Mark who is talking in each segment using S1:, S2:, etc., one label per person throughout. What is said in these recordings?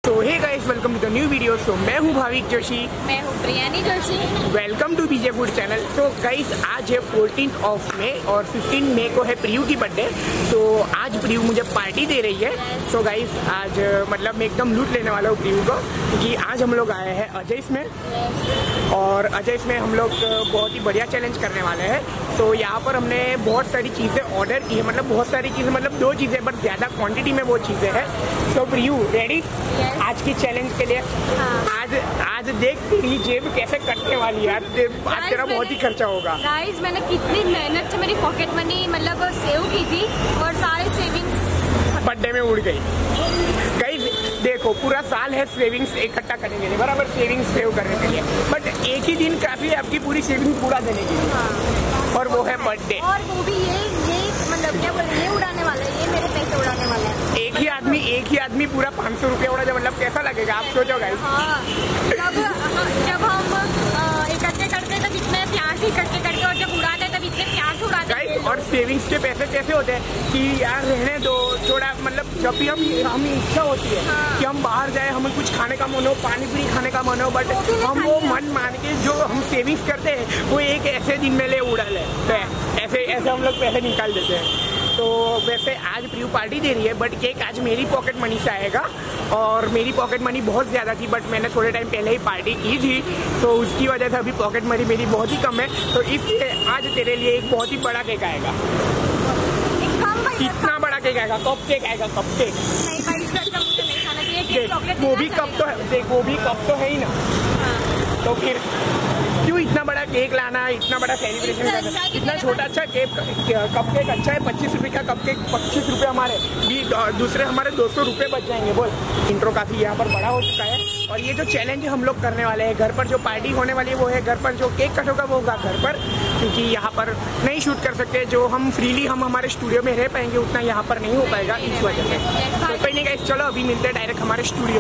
S1: तो hey guys, welcome to the new video. So मैं हूँ भाविक जोशी,
S2: मैं हूँ Priyani Joshi.
S1: Welcome to BJ food channel. तो गाइस, आज है 14 ऑफ मई और 15 मई को है प्रियू की बर्थडे। तो आज प्रियू मुझे पार्टी दे रही है। तो गाइस, आज मतलब मैं एकदम लूट लेने वाला हूँ प्रियू को, क्योंकि आज हम लोग आए हैं अजयस में। और अजयस में हम लोग बहुत ही बढ़िया चैलेंज करने वाले हैं। तो यहाँ पर हमने बहुत सारी चीज़ें ऑर्डर की है, मतलब बहुत सारी चीज़ें, मतलब 2 चीज़ें, बट ज़्यादा क्वांटिटी में वो चीज़ें हैं। तो प्रियू रेडी आज की चैलेंज के लिए?
S2: हाँ।
S1: आज देख तेरी जेब कैसे कटने वाली है। आज तेरा बहुत ही खर्चा होगा।
S2: गाइस, मैंने कितनी मेहनत से मेरी पॉकेट मनी मतलब सेव की थी और सारे सेविंग्स
S1: बर्थडे में उड़ गई। गाइस देखो, पूरा साल है सेविंग्स इकट्ठा करने के लिए, बराबर सेविंग्स सेव करने के लिए, बट एक ही दिन काफी है आपकी पूरी सेविंग पूरा देने के लिए।
S2: हाँ।
S1: और वो है बर्थडे,
S2: और वो भी ये मतलब क्या बोलते, ये उड़ाने वाला है, ये मेरे पैसे उड़ाने वाला है।
S1: एक ही आदमी पूरा 500 रुपया उड़ा, मतलब कैसा लगेगा आप सोचो गाइस।
S2: हाँ। जब हम इकट्ठे करते तब इतने प्यार से इकट्ठे करके, और जब उड़ाते तब इतने प्यार से उड़ाते
S1: गाइस। और सेविंग्स के पैसे कैसे होते हैं कि यार रहने दो थोड़ा, मतलब जब भी हम इच्छा होती है कि हम बाहर जाए, हमें कुछ खाने का मन हो, पानी पूरी खाने का मन हो, बट हम वो मन मान के जो हम सेविंग्स करते हैं वो एक ऐसे दिन में ले उड़ा ले, ऐसे हम लोग पैसे निकाल देते हैं। तो वैसे आज प्रियू पार्टी दे रही है, बट केक आज मेरी पॉकेट मनी से आएगा। और मेरी पॉकेट मनी बहुत ज़्यादा थी, बट मैंने थोड़े टाइम पहले ही पार्टी की थी, तो उसकी वजह से अभी पॉकेट मनी मेरी बहुत ही कम है। तो इसलिए आज तेरे लिए एक बहुत ही बड़ा केक आएगा। कितना बड़ा केक आएगा? कप केक आएगा, कप केक। वो भी कप तो है, देख वो भी कप तो है ही ना। तो फिर क्यों इतना बड़ा केक लाना, इतना बड़ा सेलिब्रेशन करना? इतना छोटा अच्छा केक, कप केक अच्छा है। 25 रुपये का कप केक, 25 रुपये हमारे भी, दूसरे हमारे 200 रुपये बच जाएंगे। बोल, इंट्रो काफ़ी यहाँ पर बड़ा हो चुका है। और ये जो चैलेंज हम लोग करने वाले हैं, घर पर जो पार्टी होने वाली है वो है घर पर, जो केक कट होगा वो होगा घर पर, क्योंकि यहाँ पर नहीं शूट कर सकते। जो हम फ्रीली हम हमारे स्टूडियो में रह पाएंगे उतना यहाँ पर नहीं हो पाएगा, इस वजह से। तो कोई नहीं गाइस, चलो अभी मिलते हैं डायरेक्ट हमारे स्टूडियो।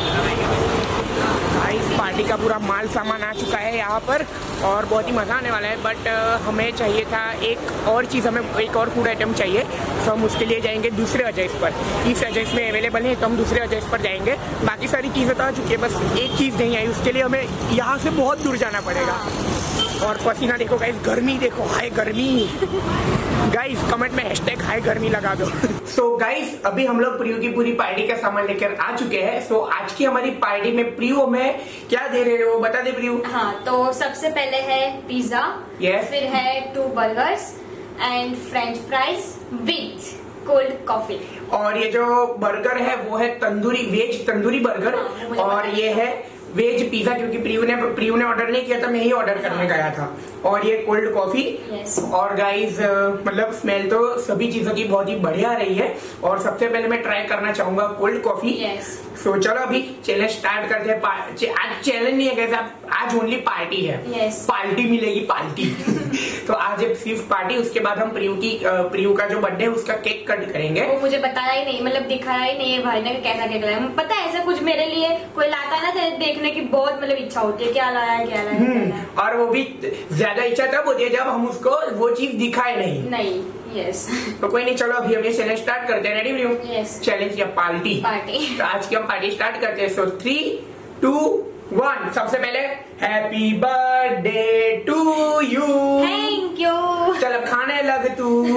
S1: इस पार्टी का पूरा माल सामान आ चुका है यहाँ पर और बहुत ही मज़ा आने वाला है। बट हमें चाहिए था एक और चीज़, हमें एक और फूड आइटम चाहिए। तो हम उसके लिए जाएंगे दूसरे अजयस पर। इस अजयस में अवेलेबल है, तो हम दूसरे अजयस पर जाएंगे। बाकी सारी चीज़ें तो आ चुकी है, बस एक चीज़ नहीं आई, उसके लिए हमें यहाँ से बहुत दूर जाना पड़ेगा। और पसीना देखो गाइस, गर्मी देखो, हाय गर्मी। गाइस कमेंट में हैशटैग हाय गर्मी लगा दो। सो गाइस, अभी हम लोग प्रियू की पूरी पार्टी का सामान लेकर आ चुके हैं। सो आज की हमारी पार्टी में प्रियू में क्या दे रहे हो, बता दे प्रियू।
S2: हाँ, तो सबसे पहले है पिज्जा, फिर है 2 burgers and French fries with cold coffee.
S1: और ये जो बर्गर है वो है तंदूरी, वेज तंदूरी बर्गर। और ये है वेज पिज्जा, क्योंकि प्रियू ने ऑर्डर नहीं किया था, मैं ही ऑर्डर करने गया था। और ये कोल्ड कॉफी। और गाइज मतलब स्मेल तो सभी चीजों की बहुत ही बढ़िया रही है। और सबसे पहले मैं ट्राई करना चाहूंगा कोल्ड कॉफी। तो चलो अभी चैलेंज स्टार्ट करते हैं। आज चैलेंज नहीं है गाइस, आज ओनली पार्टी है। पार्टी मिलेगी, पार्टी। तो आज सिर्फ पार्टी, उसके बाद हम प्रियू का जो बर्थडे है उसका केक कट करेंगे।
S2: वो मुझे बताया ही नहीं, मतलब दिखाया ही नहीं है भाई ने कैसा केक लाया। पता है ऐसा कुछ मेरे लिए कोई लाता है ना, देखने की बहुत मतलब इच्छा होती है, क्या लाया क्या लाया।
S1: और वो भी ज्यादा इच्छा तब होती है जब हम उसको वो चीज दिखाए नहीं।
S2: यस।
S1: तो कोई नहीं, चलो अभी हम ये चैलेंज स्टार्ट करते हैं। रेडी प्रियू? चैलेंज या पार्टी?
S2: पार्टी।
S1: तो आज की हम पार्टी स्टार्ट करते हैं। सो 3, 2, 1। सबसे पहले happy birthday to you.
S2: Thank you.
S1: चल खाने लग तू।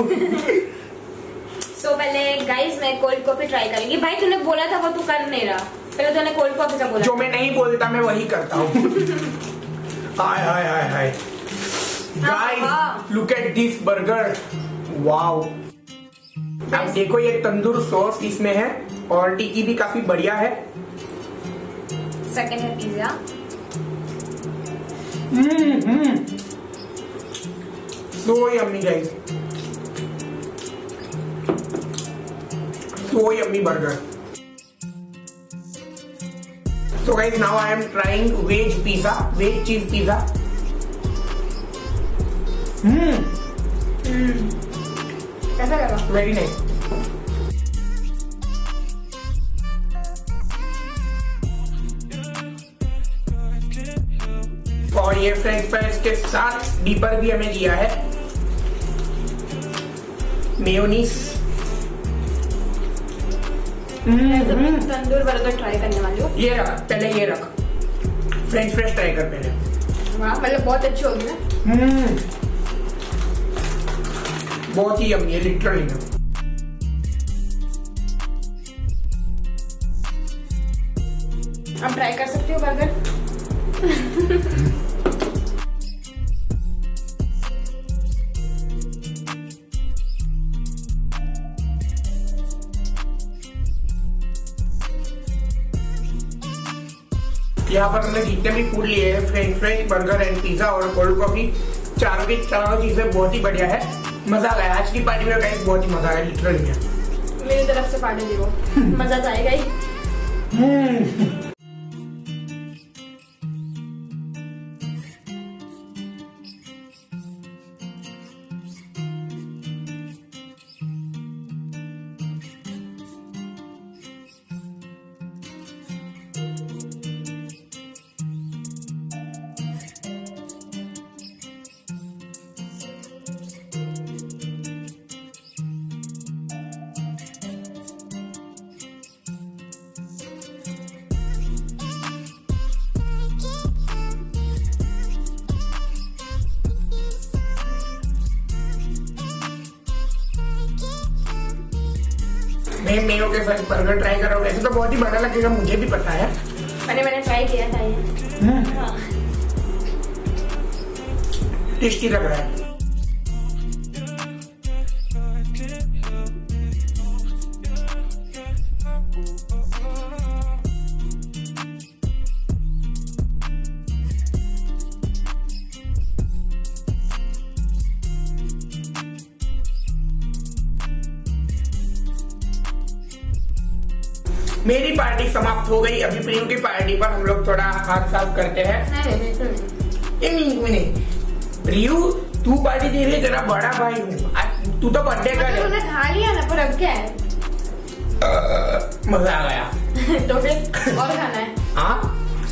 S2: सो पहले गाइस मैं कोल्ड कॉफी ट्राई करेंगी। भाई तूने बोला था वो तू कर नहीं रहा, पहले तूने कोल्ड कॉफी का बोला।
S1: जो मैं नहीं बोलता मैं वही करता हूँ। Hi hi hi hi guys, look at this burger, wow. अब देखो ये तंदूर सॉस इसमें है और टिक्की भी काफी बढ़िया है।
S2: सेकंड है pizza.
S1: So yummy guys, so yummy burger. So guys, now I am trying veg pizza, veg cheese pizza.
S2: कैसा लगा?
S1: Very nice. और ये फ्रेंच फ्राइज के साथ डीपर भी हमें दिया है मेयोनीज।
S2: तंदूर बर्गर ट्राई करने वाली हूँ।
S1: ये रख, पहले ये रख, फ्रेंच फ्राइज ट्राई कर पहले।
S2: वाह, मतलब बहुत अच्छी होगी ना।
S1: बहुत ही यम्मी है लिटरली में।
S2: अब ट्राई कर सकती हो बर्गर।
S1: यहाँ पर हमने जितने भी फूड लिए हैं, French fries, burger and pizza और कोल्ड कॉफी, चारों की चारों चीजें बहुत ही बढ़िया है। मजा आ गया आज की पार्टी में, गाइस बहुत ही मजा आया लिटरली में।
S2: मेरी तरफ से पार्टी दी वो, मजा तो आएगा ही।
S1: मैं मेयो के साथ बर्गर ट्राई कर रहा हूँ। वैसे तो बहुत ही बड़ा लगेगा, मुझे भी पता है।
S2: मैंने ट्राई किया था ये। हाँ।
S1: टेस्टी लग रहा है। मेरी पार्टी समाप्त हो गई। अभी प्रियू की पार्टी पर हम लोग थोड़ा हाथ साफ करते हैं। नहीं, प्रियू तू पार्टी दे रही है, तेरा बड़ा भाई हूँ, तू तो बर्थडे कर।
S2: तूने खा लिया ना, पर अब क्या है?
S1: मजा आ गया।
S2: तो फिर और खाना है?
S1: हाँ,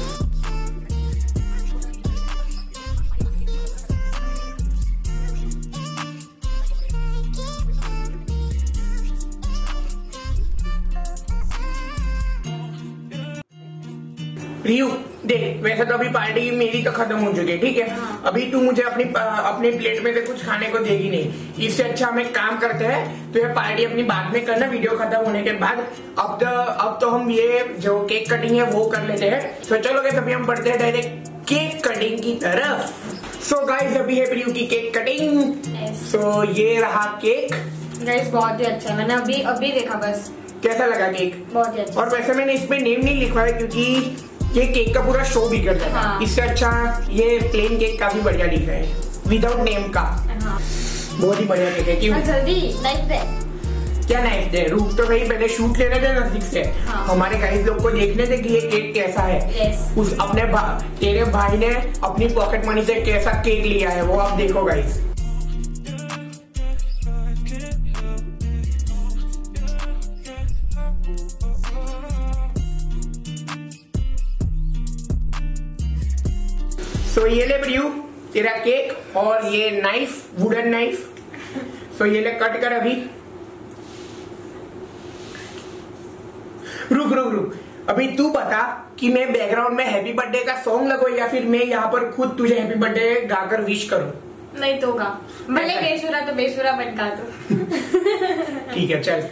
S1: प्रियू देख, वैसे तो अभी पार्टी मेरी तो खत्म हो चुकी है, ठीक है।
S2: हाँ।
S1: अभी तू मुझे अपनी प्लेट में से कुछ खाने को देगी नहीं। इससे अच्छा हम एक काम करते हैं, तो ये पार्टी अपनी बाद में करना, वीडियो खत्म होने के बाद। अब तो हम ये जो केक कटिंग है वो कर लेते हैं। तो चलो गाइस, अभी हम बढ़ते हैं डायरेक्ट केक कटिंग की तरफ। सो गाइस, अभी है प्रियू की केक कटिंग। सो ये रहा केक।
S2: गाइस बहुत ही अच्छा है, मैंने अभी देखा बस।
S1: कैसा लगा केक?
S2: बहुत ही अच्छा।
S1: और वैसे मैंने इसमें नेम नहीं लिखा है, क्योंकि ये केक का पूरा शो भी कर जाता है।
S2: हाँ।
S1: इससे अच्छा ये प्लेन केक काफी बढ़िया दिख रहा है विदाउट नेम का।
S2: हाँ।
S1: बहुत ही बढ़िया केक है। क्यों?
S2: जल्दी नाइफ दे।
S1: क्या नाइफ दे? रुक तो भाई, पहले शूट लेने दे नजदीक से।
S2: हाँ।
S1: हमारे गाइस लोग को देखने दे कि ये केक कैसा है।
S2: Yes.
S1: उस अपने तेरे भाई ने अपनी पॉकेट मनी से कैसा केक लिया है, वो आप देखो गाइस। सो ये ले प्रियू तेरा केक, और ये नाइफ, वुडन नाइफ। सो ये ले कट कर अभी। रुक, अभी तू बता कि मैं बैकग्राउंड में हैप्पी बर्थडे का सॉन्ग लगो या फिर मैं यहाँ पर खुद तुझे हैप्पी बर्थडे गाकर विश करूं?
S2: नहीं तो गा, भले बेसुरा तो बेसुरा बन गा दो।
S1: ठीक है चल।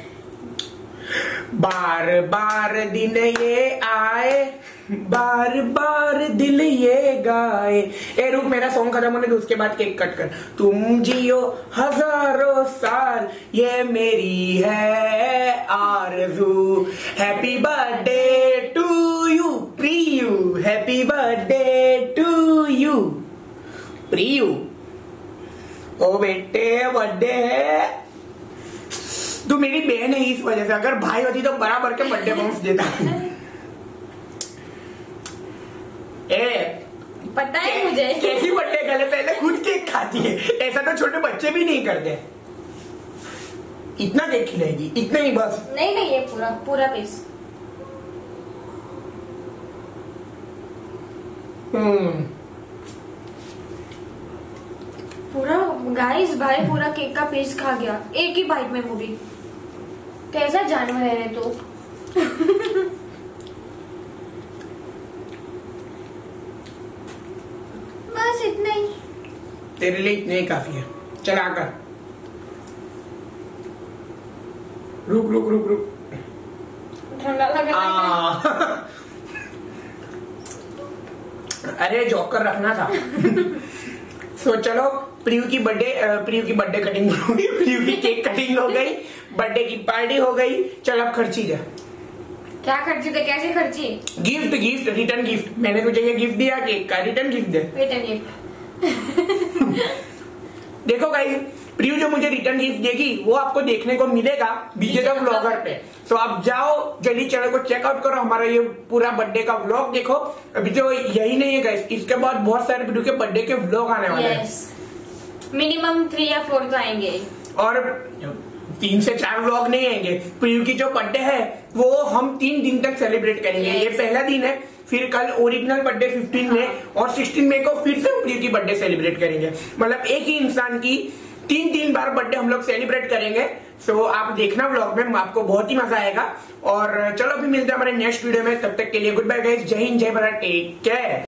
S1: बार बार दिन ये आए, बार बार दिल ये गाए। ए रुक, मेरा सॉन्ग खत्म होने दो, उसके बाद केक कट कर। तुम जियो हजारों साल, ये मेरी है आरज़ू। Happy birthday to you Priyu, happy birthday to you Priyu. ओ बेटे, बर्थडे है। तू मेरी बहन है इस वजह से, अगर भाई होती तो बराबर के बर्थडे बाउंस देता।
S2: पता है मुझे
S1: कैसी बर्थडे गर्ल, पहले खुद केक खाती है। ऐसा तो छोटे बच्चे भी नहीं करते। इतना केक खिलाएगी, इतना ही बस?
S2: नहीं, ये पूरा पीस। पूरा गाइस, भाई पूरा केक का पीस खा गया एक ही बाइट में। वो भी कैसा जानवर है रे तू। बस इतना ही।
S1: तेरे लिए इतने ही काफी है। चल आकर रुक रुक रुक रुक।
S2: ठंडा लग रहा है।
S1: अरे जॉकर रखना था। सो चलो प्रियू की बर्थडे कटिंग हो गई, प्रियू की केक कटिंग हो गई, बर्थडे की पार्टी हो गई। चल अब खर्ची जा।
S2: क्या खर्ची थे? कैसे खर्ची?
S1: Gift gift return gift. मैंने तुझे ये गिफ्ट दिया केक का, रिटर्न गिफ्ट दे।
S2: Return gift.
S1: देखो गाइस, प्रियू जो मुझे रिटर्न गिफ्ट देगी वो आपको देखने को मिलेगा बीजे का व्लॉगर पे। तो आप जाओ जल्दी चैनल को चेकआउट करो, हमारा ये पूरा बर्थडे का व्लॉग देखो। अभी तो यही नहीं है गाइस, इसके बाद बहुत सारे प्रियू के बर्थडे के व्लॉग आने वाले हैं।
S2: मिनिमम 3 या 4 तो आएंगे। और
S1: 3 से 4 व्लॉग नहीं आएंगे। प्रियू की जो बर्थडे है वो हम 3 दिन तक सेलिब्रेट करेंगे। ये पहला दिन है, फिर कल ओरिजिनल बर्थडे 15 में और 16 मई को फिर से प्रियू की बर्थडे सेलिब्रेट करेंगे। मतलब एक ही इंसान की 3 बार बर्थडे हम लोग सेलिब्रेट करेंगे। सो आप देखना व्लॉग में, आपको बहुत ही मजा आएगा। और चलो अभी मिलते हैं हमारे नेक्स्ट वीडियो में, तब तक के लिए गुड बाय गाइस, जय हिंद जय भारत, टेक केयर।